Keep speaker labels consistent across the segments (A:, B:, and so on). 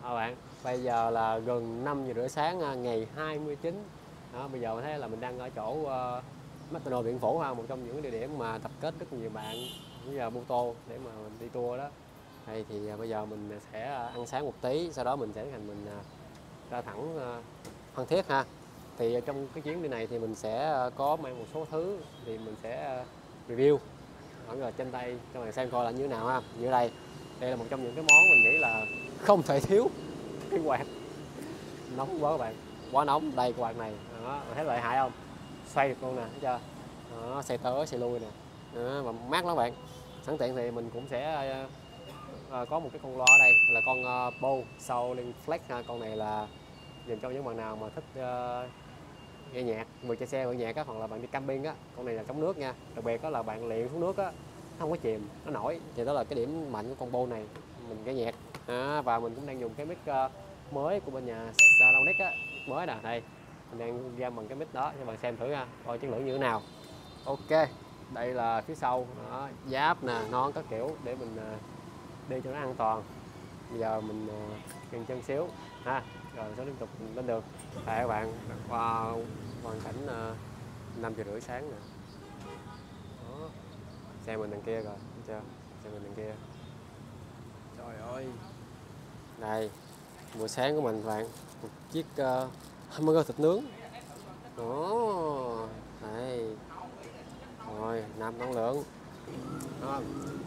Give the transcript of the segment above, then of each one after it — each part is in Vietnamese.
A: Bạn, bây giờ là gần 5 giờ rưỡi sáng ngày 29. Đó, bây giờ mình thấy là mình đang ở chỗ McDonald's Điện Phủ ha, một trong những địa điểm mà tập kết rất nhiều bạn bây giờ Bô Tô để mà mình đi tour đó. Đây thì bây giờ mình sẽ ăn sáng một tí, sau đó mình sẽ thành mình ra thẳng Phan Thiết ha. Thì trong cái chuyến đi này thì mình sẽ có mang một số thứ thì mình sẽ review ở rồi trên tay cho bạn xem coi là như thế nào ha. Như đây, đây là một trong những cái món mình nghĩ là không thể thiếu cái quạt nóng quá các bạn, quá nóng. Đây cái quạt này đó, thấy lợi hại không, xoay được luôn nè, thấy chưa đó, xoay tới xoay lui nè đó, mà mát lắm bạn. Sẵn tiện thì mình cũng sẽ có một cái con loa ở đây là con Bose Sounding Flex ha. Con này là dành cho những bạn nào mà thích nghe nhạc vừa chạy xe vừa nhạc á, hoặc là bạn đi camping á. Con này là chống nước nha, đặc biệt đó là bạn luyện xuống nước á, không có chìm, nó nổi, thì đó là cái điểm mạnh của con Bose này, mình nghe nhạc và mình cũng đang dùng cái mic mới của bên nhà Soundonic á, mới nè. Đây mình đang ra bằng cái mic đó cho bạn xem thử ha, coi chất lượng như thế nào. Ok, đây là phía sau đó, giáp nè, nón các kiểu để mình đi cho nó an toàn. Bây giờ mình dừng chân xíu ha, rồi sẽ tiếp tục lên đường. Đây các bạn, qua hoàn cảnh 5 giờ rưỡi sáng nè. Đó, xe mình đằng kia rồi, thấy chưa, xe mình đằng kia. Trời ơi, đây buổi sáng của mình các bạn, một chiếc hamburger thịt nướng đó. Đây rồi, nạp năng lượng đó.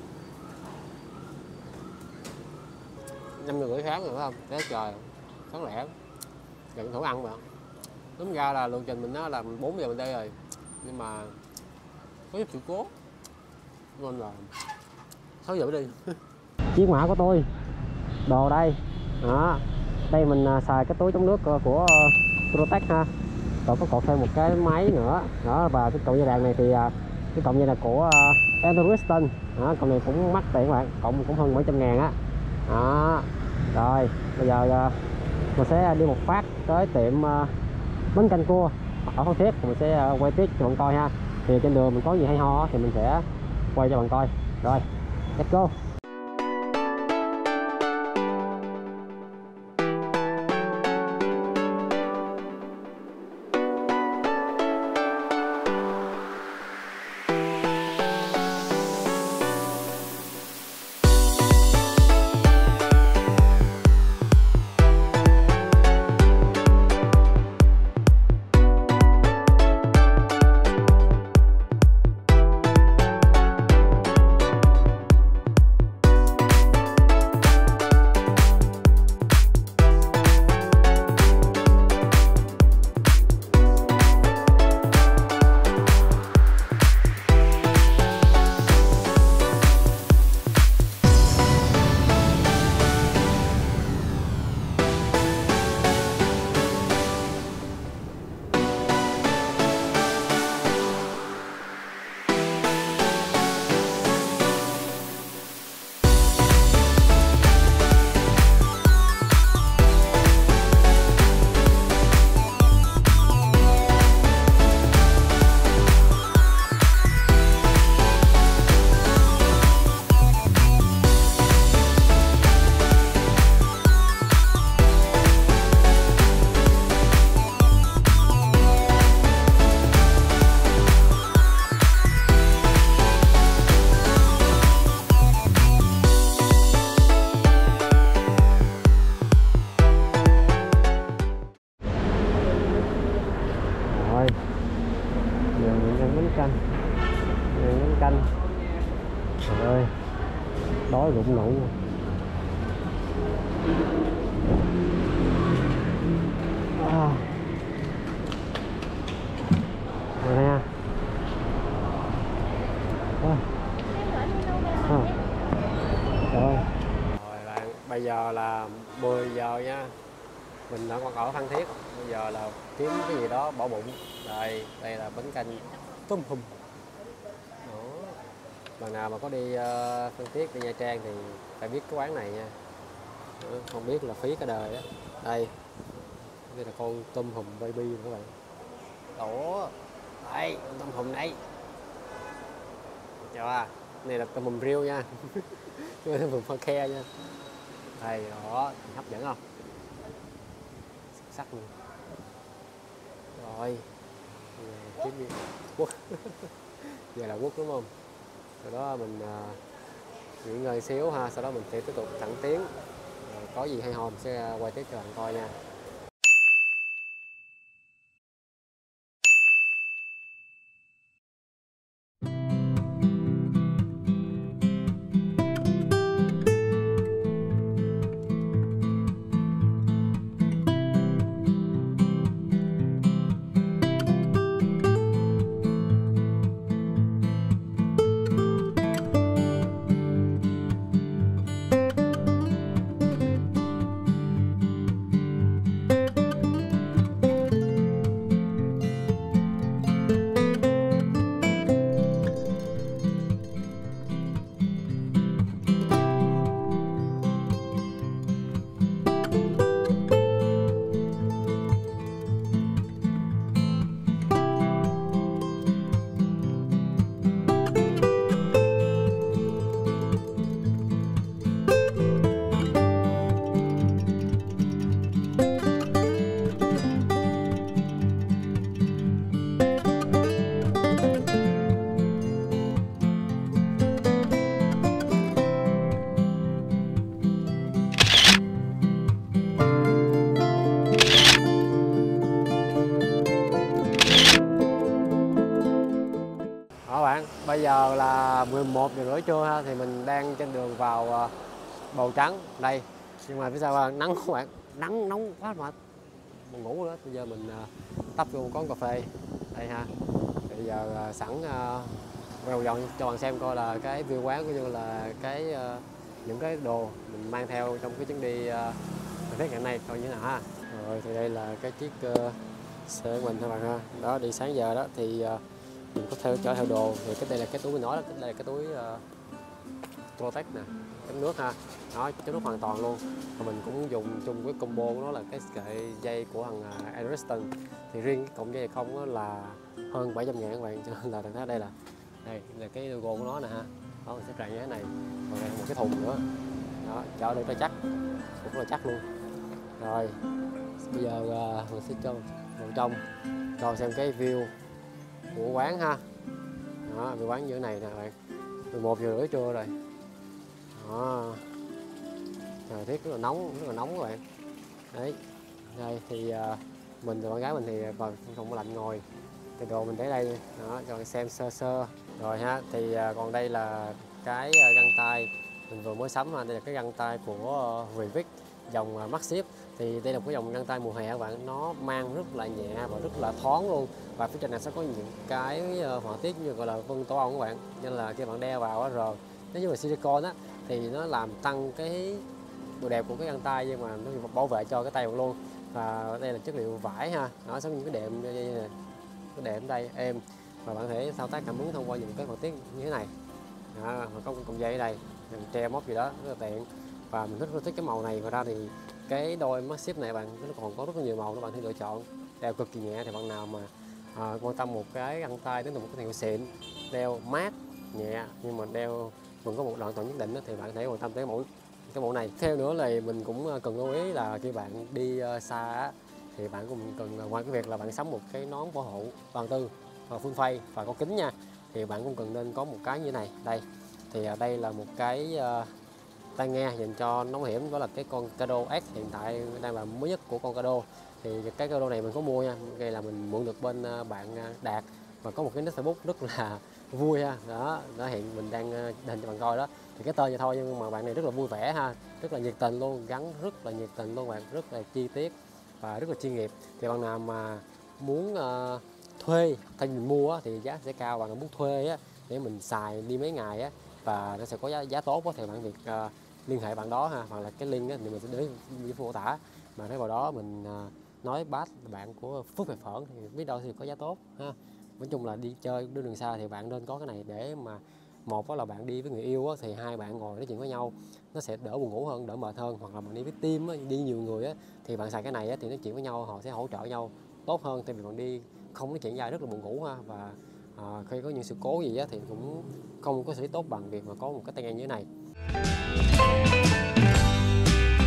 A: 5 giờ rưỡi sáng rồi phải không, thế trời sáng lẻ, gần thử ăn mà. Đúng ra là lộ trình mình nó là 4 giờ mình đây rồi, nhưng mà có chút sự cố nên là 6 giờ mới đi. Chiếc mã của tôi, đồ đây đó. Đây mình xài cái túi chống nước của Protec ha, rồi có cột thêm một cái máy nữa đó. Và cái cọng dây đàn này thì cái cọng dây là của Anderson đó. Cọng này cũng mắc tiền các bạn, cộng cũng hơn 700.000 á đó. Rồi bây giờ mình sẽ đi một phát tới tiệm bánh canh cua ở Phan Thiết, mình sẽ quay tiếp cho bạn coi ha. Thì trên đường mình có gì hay ho thì mình sẽ quay cho bạn coi. Rồi let's go. Canh trời ơi, đói rụng nụ. Rồi nè. Rồi bạn, bây giờ là 10 giờ nha. Mình đã còn ở Phan Thiết, bây giờ là kiếm cái gì đó bỏ bụng. Đây là bánh canh tôm hùm. Bạn nào mà có đi Phan Thiết, đi Nha Trang thì phải biết cái quán này nha. Không biết là phí cả đời đó. Đây là con tôm hùm baby các bạn. Ủa, đây tôm hùm đây. Chào à, này là tôm hùm riêu nha. Tôm hùm pha khe nha. Đây đó, hấp dẫn không? Sắc luôn. Rồi kiếm gì quất. Giờ là quất đúng không? Sau đó mình nghỉ ngơi xíu ha, sau đó mình sẽ tiếp tục thẳng tiến. Rồi có gì hay ho mình sẽ quay tiếp cho bạn coi nha. Đó bạn, bây giờ là 11 giờ rưỡi trưa ha, thì mình đang trên đường vào Bầu Trắng đây. Nhưng mà phía sau là nắng các bạn, nắng nóng quá mệt, buồn ngủ nữa. Bây giờ mình tấp vô một quán cà phê đây ha. Bây giờ sẵn đầu dòng cho bạn xem coi là cái view quán cũng như là cái những cái đồ mình mang theo trong cái chuyến đi Phan ngày nay coi như nào ha. Rồi thì đây là cái chiếc xe của mình các bạn ha. Đó, đi sáng giờ đó thì mình có chở theo đồ. Thì cái đây là cái túi mình nói đó, đây là cái túi Protect nè, chống nước ha. Đó, chống nước hoàn toàn luôn. Và mình cũng dùng chung với combo của nó là cái sợi dây của thằng Ariston. Thì riêng cái cọng dây này không đó là hơn 700.000 các bạn, cho nên là thấy đây là cái logo của nó nè ha. Đó, mình sẽ tràn như thế này. Và đây là một cái thùng nữa. Đó, chở được cho chắc, cũng rất là chắc luôn. Rồi bây giờ mình sẽ cho vào trong cho xem cái view của quán ha. Đó, view quán như thế này nè bạn. 11 giờ rưỡi trưa rồi. Đó, thời tiết rất là nóng các bạn. Đấy, đây thì mình và con gái mình thì vào phòng lạnh ngồi, thì đồ mình để đây. Đó, cho xem sơ sơ rồi ha. Thì còn đây là cái găng tay mình vừa mới sắm ha. Đây là cái găng tay của Revic dòng Maxxip. Thì đây là một cái dòng găng tay mùa hè các bạn, nó mang rất là nhẹ và rất là thoáng luôn. Và phía trên này sẽ có những cái họa tiết như gọi là vân tổ ong các bạn, nên là khi bạn đeo vào rồi nếu như mà silicone á thì nó làm tăng cái độ đẹp của cái găng tay, nhưng mà nó bảo vệ cho cái tay bạn luôn. Và đây là chất liệu vải ha, nó sẽ có những cái đệm như này, cái đệm đây êm, và bạn có thể thao tác cảm ứng thông qua những cái họa tiết như thế này. Đó, và có một cọng dây ở đây mình treo móc gì đó rất là tiện. Và mình rất là thích cái màu này. Ngoài ra thì cái đôi Maxxip này bạn, nó còn có rất là nhiều màu để bạn thể lựa chọn. Đeo cực kỳ nhẹ, thì bạn nào mà quan tâm một cái găng tay đến từ một cái thương hiệu xịn, đeo mát nhẹ nhưng mà đeo vẫn có một đoạn tận nhất định đó, thì bạn thể quan tâm tới cái mẫu này. Theo nữa là mình cũng cần lưu ý là khi bạn đi xa á, thì bạn cũng cần, ngoài cái việc là bạn sắm một cái nón bảo hộ toàn tư và full face và có kính nha, thì bạn cũng cần nên có một cái như thế này đây. Thì đây là một cái tai nghe dành cho nóng hiểm, đó là cái con Kado X, hiện tại đang là mới nhất của con Kado. Thì cái Kado này mình có mua nha, đây là mình mượn được bên bạn Đạt, và có một cái nick Facebook rất là vui ha. Đó, hiện mình đang hình cho bạn coi đó. Thì cái tên vậy thôi, nhưng mà bạn này rất là vui vẻ ha, rất là nhiệt tình luôn, gắn rất là nhiệt tình luôn bạn, rất là chi tiết và rất là chuyên nghiệp. Thì bạn nào mà muốn thuê thay vì mình mua á, thì giá sẽ cao. Bạn nào muốn thuê á, để mình xài đi mấy ngày á, và nó sẽ có giá tốt á, thì bạn việc liên hệ bạn đó ha, hoặc là cái link á, thì mình sẽ để dưới mô tả. Mà thấy vào đó mình nói bát bạn của Phước Về Phởn thì biết đâu thì có giá tốt ha. Nói chung là đi chơi đi đường xa thì bạn nên có cái này, để mà một đó là bạn đi với người yêu á, thì hai bạn ngồi nói chuyện với nhau nó sẽ đỡ buồn ngủ hơn, đỡ mệt hơn. Hoặc là bạn đi với team á, đi nhiều người á, thì bạn xài cái này á, thì nói chuyện với nhau họ sẽ hỗ trợ nhau tốt hơn. Tại vì bạn đi không nói chuyện dài rất là buồn ngủ ha. Và khi có những sự cố gì á, thì cũng không có xử lý tốt bằng việc mà có một cái tai nghe như thế này.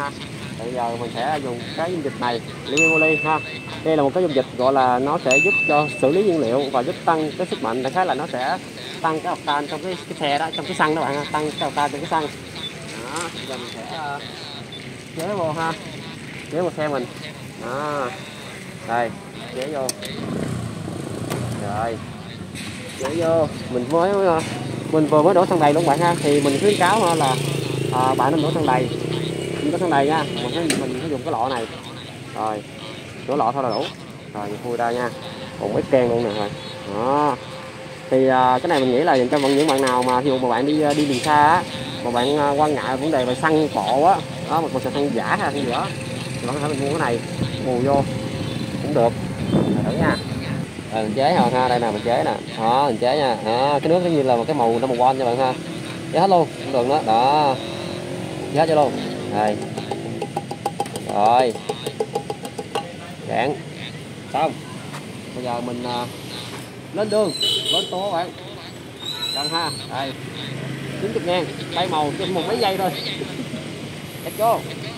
A: ha. Bây giờ mình sẽ dùng cái dung dịch này, Liquimoly ha. Đây là một cái dung dịch gọi là nó sẽ giúp cho xử lý nhiên liệu và giúp tăng cái sức mạnh, đại khái là nó sẽ tăng cái octane trong cái xe đó, trong cái xăng đó bạn ha, tăng cái octane trong cái xăng. Đó, giờ mình sẽ chế vô ha, chế vô xe mình. Đó, đây, chế vô. Rồi, chế vô, mình vừa mới đổ xăng đầy luôn bạn ha, thì mình khuyến cáo là bạn nên đổ xăng đầy, đổ xăng đầy nha, mình phải dùng cái lọ này, rồi đổ lọ thôi là đủ, rồi mình khui ra nha, còn ít ken luôn nè rồi. Đó, thì cái này mình nghĩ là dành cho những bạn nào mà ví dụ mà bạn đi đường xa á, mà bạn quan ngại vấn đề về xăng cộ á, đó một xăng giả hay xăng gì đó, thì bạn có thể mình mua cái này bù vô cũng được, thử nha. Rồi mình chế rồi ha, đây nè mình chế nè, đó mình chế nha, đó, cái nước nó như là một cái màu nó màu von cho bạn ha, chế hết luôn cũng được đó, đó chế hết cho luôn, đây rồi cạn xong. Bây giờ mình lên đường lên tô các bạn, cân ha, đây 90.000 tay màu trên một mấy giây thôi. Let's go.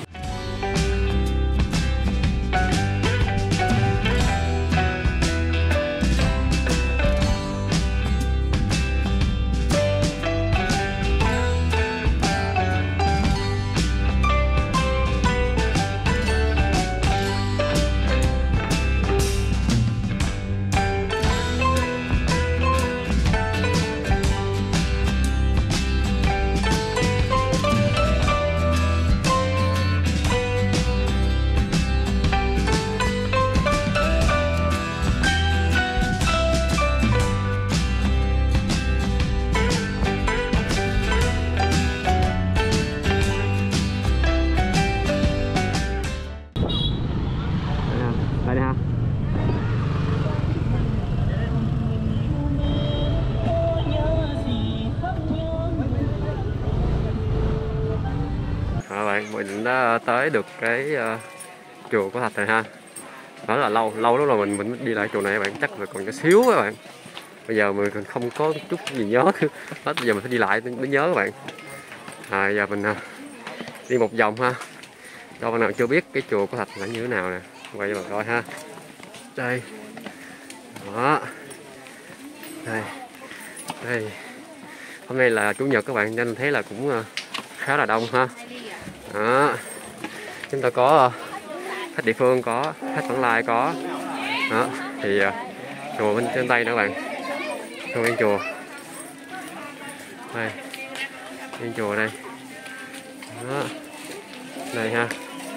A: Đây ha. Bạn, mình đã tới được cái chùa Cổ Thạch này ha. Đó là lâu lắm rồi mình đi lại chùa này các bạn, chắc là còn cái xíu các bạn. Bây giờ mình còn không có chút gì nhớ hết, bây giờ mình phải đi lại mới nhớ các bạn. Giờ mình đi một vòng ha, cho bạn nào chưa biết cái chùa Cổ Thạch là như thế nào nè, quay cho bạn coi ha. Đây, đó, đây, hôm nay là chủ nhật các bạn, nên thấy là cũng khá là đông ha. Đó, chúng ta có khách địa phương, có khách vãng lai có. Đó, thì chùa bên trên Tây nữa các bạn, nguyên chùa đây, nguyên chùa đây. Đó, này ha.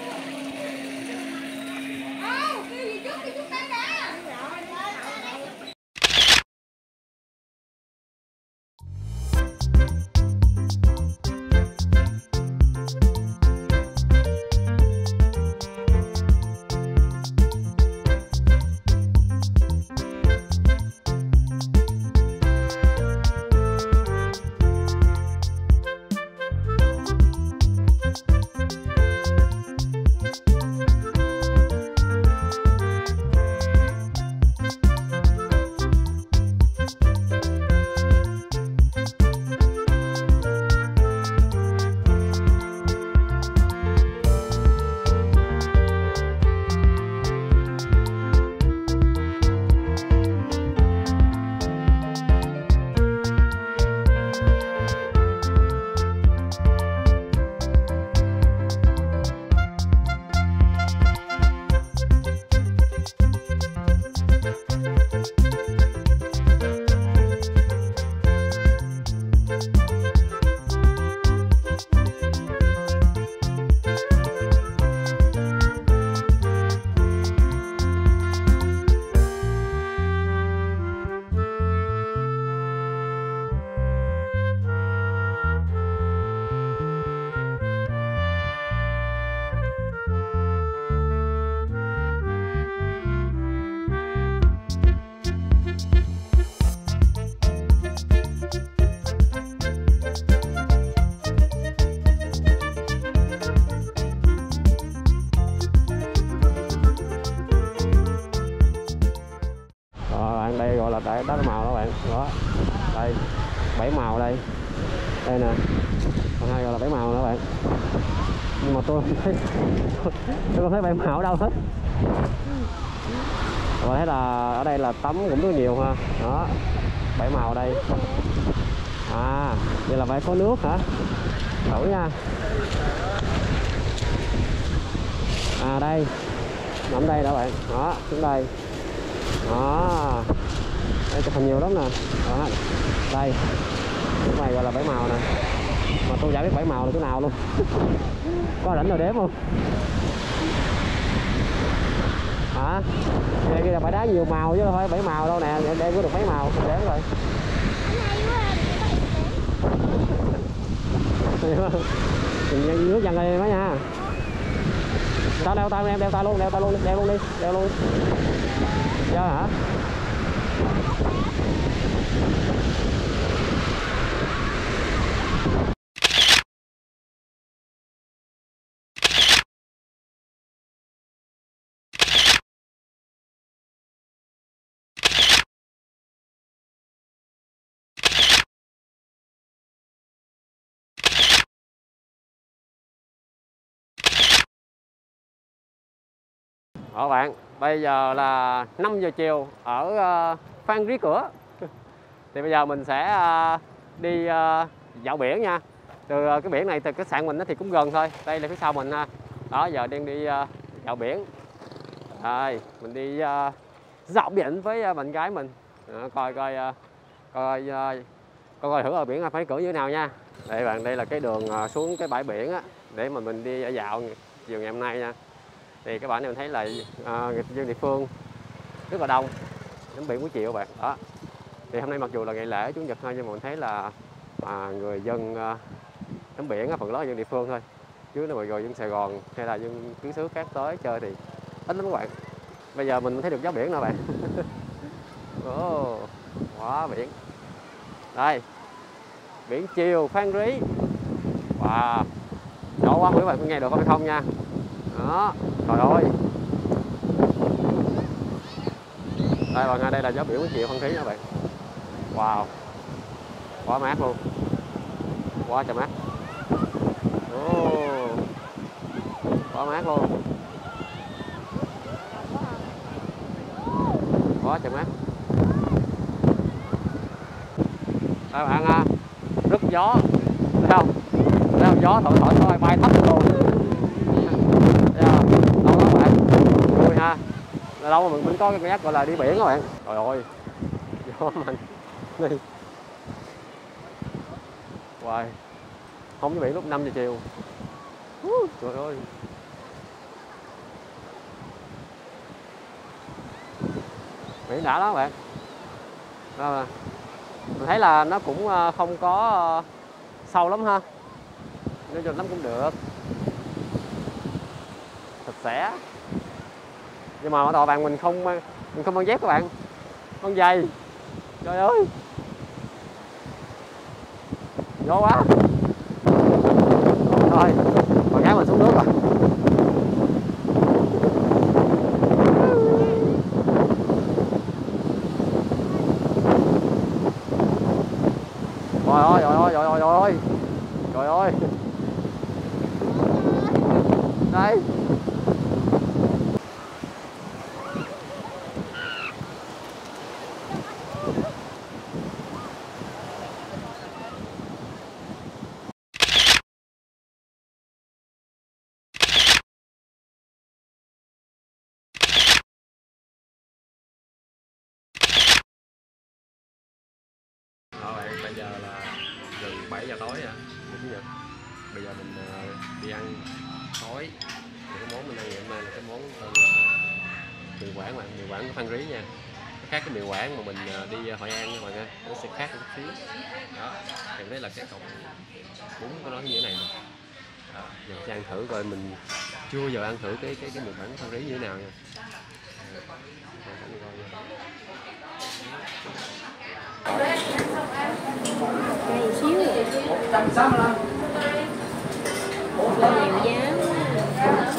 A: Đây gọi là đá màu đó bạn, đó đây 7 màu đây, đây nè, còn hai gọi là 7 màu nữa bạn. Nhưng mà tôi không thấy tôi không thấy bảy màu ở đâu hết. Và thấy là ở đây là tắm cũng rất nhiều ha. Đó, bảy màu ở đây. À, vậy là phải có nước hả? Thử nha. À đây, nằm đây đó bạn. Đó, xuống đây. Đó, đây chụp hình nhiều lắm nè. Đó, đây, cái này gọi là bảy màu nè. Mà tôi chả biết bảy màu là cái nào luôn. Có rảnh nào đếm không? Hả? Đây là bãi đá nhiều màu chứ thôi, bảy màu đâu nè, đây có được mấy màu, không đếm rồi. Nước dần này mấy nha. Tao đeo tao em đeo tao luôn, đeo tao luôn, đeo luôn đi, đeo luôn. Chơi hả? Đó bạn, bây giờ là 5 giờ chiều ở Phan Rí Cửa. Thì bây giờ mình sẽ đi dạo biển nha. Từ cái biển này từ khách sạn mình thì cũng gần thôi. Đây là phía sau mình ha. Đó, giờ đang đi dạo biển. Rồi, mình đi dạo biển với bạn gái mình. Coi thử ở biển Phan Rí Cửa như thế nào nha. Đây bạn, đây là cái đường xuống cái bãi biển á, để mà mình đi dạo chiều ngày hôm nay nha. Thì các bạn này mình thấy là người dân địa phương rất là đông, đến biển buổi chiều các bạn. Đó, thì hôm nay mặc dù là ngày lễ chủ nhật thôi, nhưng mà mình thấy là người dân tắm biển phần lớn là dân địa phương thôi, chứ nếu mà rồi dân Sài Gòn hay là dân cứ xứ khác tới chơi thì ít lắm các bạn. Bây giờ mình thấy được gió biển nè bạn. Quá biển. Đây, biển chiều Phan Rí. Wow, rõ quá, quý bạn có nghe được không hay không nha. Đó, trời ơi. Đây bạn ơi, đây là gió biển buổi chiều Phan Rí nha bạn. Wow, quá mát luôn, quá trời mát. Quá mát luôn, quá trời mát. Đây bạn, rất gió, thấy không? Thấy không? Gió thổi bay thấp luôn. Đâu đó bạn, vui ha. Là đâu mà mình có cái cảm giác gọi là đi biển các bạn. Trời ơi, gió mạnh đi. Wow, không có biển lúc 5 giờ chiều. Trời ơi, biển đã lắm các bạn. Đó, mình thấy là nó cũng không có sâu lắm ha, nếu cho lắm cũng được, sạch sẽ. Nhưng mà tòa bạn mình không mang dép các bạn, con giày. Trời ơi, gió quá. Thôi, con gái mình xuống nước rồi. Trời ơi. Đây. Bạn, bây giờ là gần 7 giờ tối nha, Chủ nhật. Bây giờ mình đi ăn tối. Thì cái món mình ăn ngày hôm nay là cái món tên là mì Quảng bạn, mì Quảng của Phan Rí nha. Nó khác cái mì Quảng mà mình đi Hội An nha mọi người, nó sẽ khác một chút xíu. Đó, thì đấy là cái cọng bún của nó như thế này nè. Đó, giờ sẽ ăn thử coi, mình chưa bao giờ ăn thử cái mì Quảng của Phan Rí như thế nào nha.
B: Đây xíu rồi. 165. Nhiều giá quá.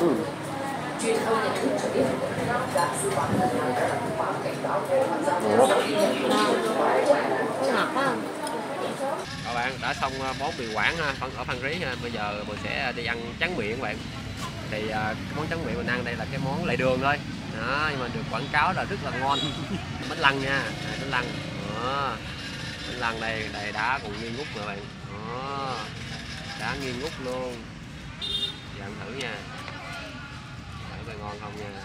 B: Có ngọt quá không?
A: Các bạn, đã xong món mì Quảng ha, ở Phan Rí ha. Bây giờ mình sẽ đi ăn tráng miệng các bạn. Thì cái món tráng miệng mình ăn đây là cái món lề đường thôi đó, nhưng mà được quảng cáo là rất là ngon. Bánh lăng nha, bánh lăng đó. Bánh lăng đây, đây đá còn nghi ngút rồi bạn đó, đá nghi ngút luôn. Giờ ăn thử nha, thử coi ngon không nha.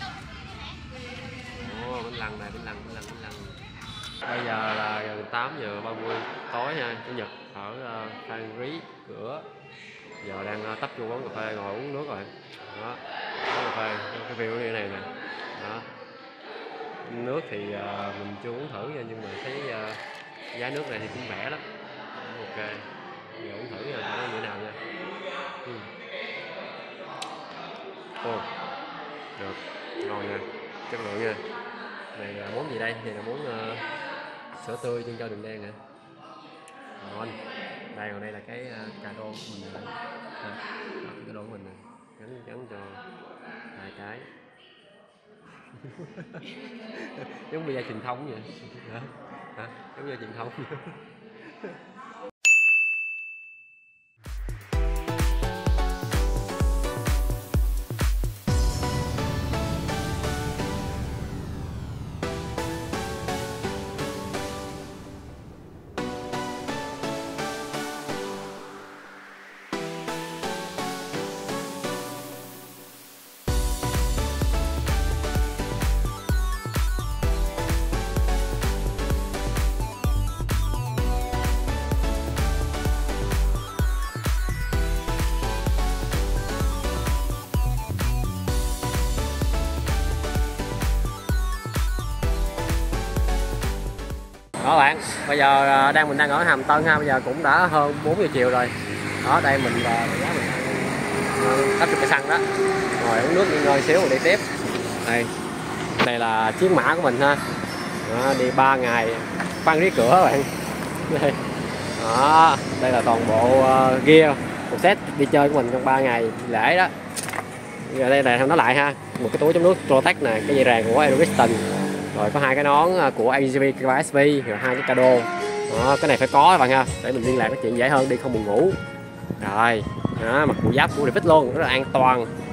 A: Bánh lăng này, bánh lăng. Bây giờ là gần 8 giờ 30 tối nha, Chủ nhật ở Phan Rí Cửa. Giờ đang tấp vô quán cà phê ngồi uống nước rồi đó. Quán cà phê, cái view như thế này nè đó. Nước thì mình chưa uống thử nha, nhưng mà thấy giá nước này thì cũng rẻ lắm. Ok, giờ uống thử nha, nó như thế nào nha. Được, ngon nha, chất lượng nha. Này là món gì đây? Này là món sữa tươi chân trâu đường đen nè. Ngon. Đây, còn đây là cái cà rô của mình nè. Cái đô của mình nè, gắn cho 2 cái. Giống bia truyền thống vậy. Hả? Giống bia truyền thống. Đó bạn, bây giờ mình đang ở Hàm Tân ha, bây giờ cũng đã hơn 4 giờ chiều rồi. Đó, đây mình giá mình ăn 80 cây xăng đó. Rồi uống nước nghỉ ngơi xíu rồi đi tiếp. Đây là chiến mã của mình ha. Đó, đi 3 ngày Phan Rí Cửa các bạn. Đó, đây là toàn bộ gear, một set đi chơi của mình trong 3 ngày lễ đó. Giờ đây là nó lại ha, một cái túi chống nước Protect nè, cái dây ràng của Aeroviston. Rồi có 2 cái nón của AGV KSV, rồi 2 cái cado. Đó, cái này phải có các bạn ha, để mình liên lạc với chuyện dễ hơn, đi không buồn ngủ. Rồi, đó, mặc bộ giáp của David luôn, rất là an toàn.